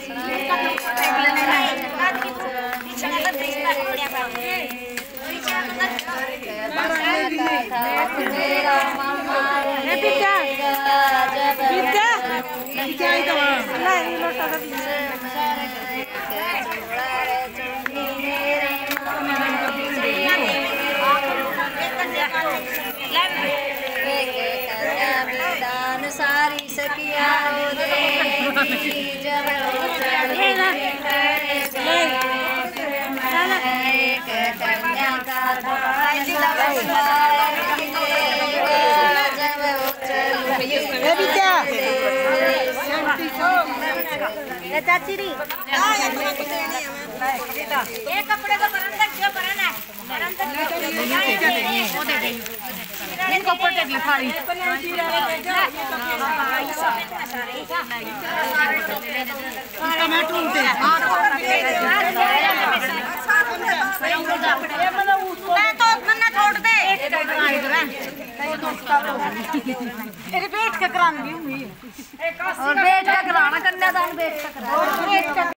सारी सखिया चाची री ये कपड़े को बरंदर जो बरना इनको पटे की फाड़ी टमाटर दे मैं तो मन्ना छोड़ दे तेरे पेट का करानी हुई और पेट का कराना कन्यादान पेट का